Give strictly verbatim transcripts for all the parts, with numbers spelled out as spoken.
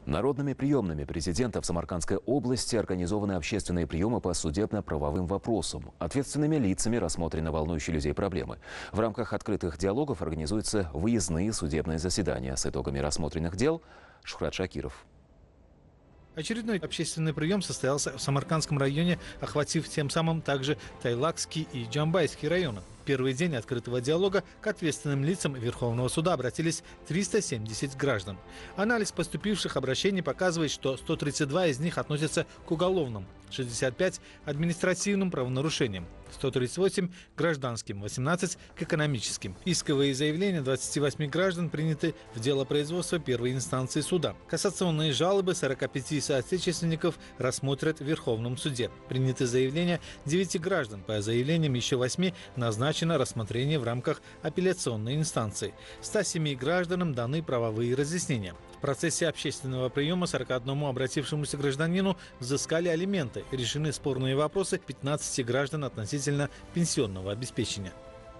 Народными приемными президента в Самаркандской области организованы общественные приемы по судебно-правовым вопросам. Ответственными лицами рассмотрены волнующие людей проблемы. В рамках открытых диалогов организуются выездные судебные заседания. С итогами рассмотренных дел Шухрат Шакиров. Очередной общественный прием состоялся в Самаркандском районе, охватив тем самым также Тайлакский и Джамбайский районы. Первый день открытого диалога к ответственным лицам Верховного суда обратились триста семьдесят граждан. Анализ поступивших обращений показывает, что сто тридцать два из них относятся к уголовным, шестьдесят пять – административным правонарушениям, сто тридцать восемь – гражданским, восемнадцать – к экономическим. Исковые заявления двадцати восьми граждан приняты в дело производства первой инстанции суда. Кассационные жалобы сорока пяти соотечественников рассмотрят в Верховном суде. Приняты заявления девяти граждан. По заявлениям еще восьми назначено рассмотрение в рамках апелляционной инстанции. ста семи гражданам даны правовые разъяснения. В процессе общественного приема сорока одному обратившемуся гражданину взыскали алименты. Решены спорные вопросы пятнадцати граждан относительно пенсионного обеспечения.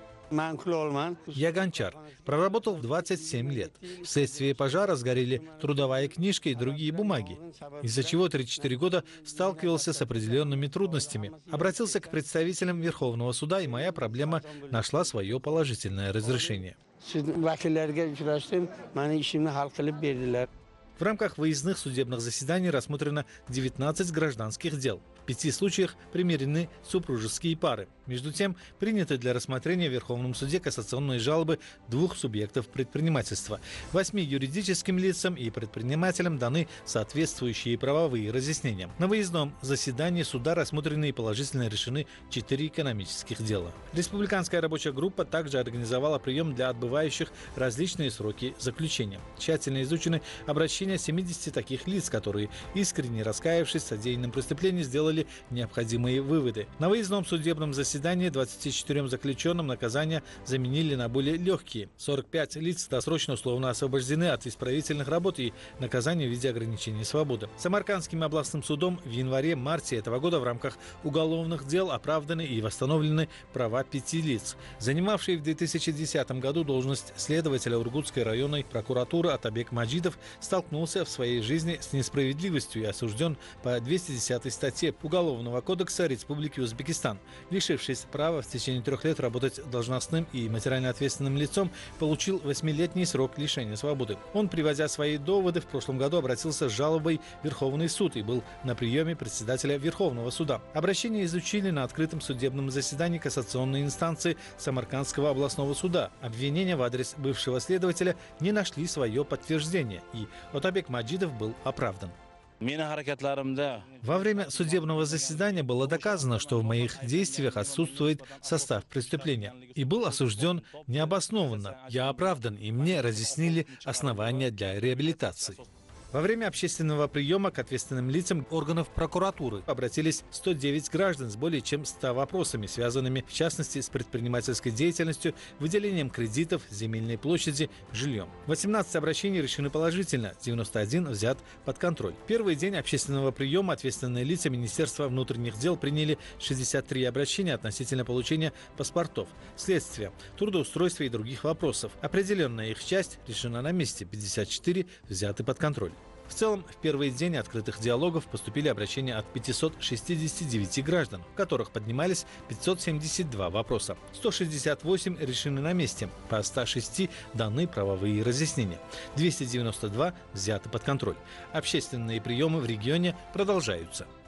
Я гончар. Проработал в двадцать семь лет. Вследствие пожара сгорели трудовая книжка и другие бумаги, из-за чего тридцать четыре года сталкивался с определенными трудностями. Обратился к представителям Верховного суда, и моя проблема нашла свое положительное разрешение. В рамках выездных судебных заседаний рассмотрено девятнадцать гражданских дел. В пяти случаях примирены супружеские пары. Между тем, приняты для рассмотрения в Верховном суде кассационные жалобы двух субъектов предпринимательства. Восьми юридическим лицам и предпринимателям даны соответствующие правовые разъяснения. На выездном заседании суда рассмотрены и положительно решены четыре экономических дела. Республиканская рабочая группа также организовала прием для отбывающих различные сроки заключения. Тщательно изучены обращения семидесяти таких лиц, которые, искренне раскаявшись в содеянном преступлении, сделали необходимые выводы. На выездном судебном заседании двадцати четырем заключенным наказания заменили на более легкие. сорок пять лиц досрочно условно освобождены от исправительных работ и наказания в виде ограничения свободы. Самаркандским областным судом в январе-марте этого года в рамках уголовных дел оправданы и восстановлены права пяти лиц. Занимавший в две тысячи десятом году должность следователя Ургутской районной прокуратуры Атабек Маджидов столкнулся в своей жизни с несправедливостью и осужден по двухсот десятой статье Уголовного кодекса Республики Узбекистан. Лишившись права в течение трех лет работать должностным и материально ответственным лицом, получил восьмилетний срок лишения свободы. Он, приводя свои доводы, в прошлом году обратился с жалобой в Верховный суд и был на приеме председателя Верховного суда. Обращение изучили на открытом судебном заседании кассационной инстанции Самаркандского областного суда. Обвинения в адрес бывшего следователя не нашли свое подтверждение, и Атабек Маджидов был оправдан. Во время судебного заседания было доказано, что в моих действиях отсутствует состав преступления, и был осужден необоснованно. Я оправдан, и мне разъяснили основания для реабилитации. Во время общественного приема к ответственным лицам органов прокуратуры обратились сто девять граждан с более чем ста вопросами, связанными в частности с предпринимательской деятельностью, выделением кредитов, земельной площади, жильем. восемнадцать обращений решены положительно, девяносто один взят под контроль. Первый день общественного приема ответственные лица Министерства внутренних дел приняли шестьдесят три обращения относительно получения паспортов, следствия, трудоустройства и других вопросов. Определенная их часть решена на месте, пятьдесят четыре взяты под контроль. В целом, в первый день открытых диалогов поступили обращения от пятисот шестидесяти девяти граждан, в которых поднимались пятьсот семьдесят два вопроса. сто шестьдесят восемь решены на месте, по ста шести даны правовые разъяснения, двести девяносто два взяты под контроль. Общественные приемы в регионе продолжаются.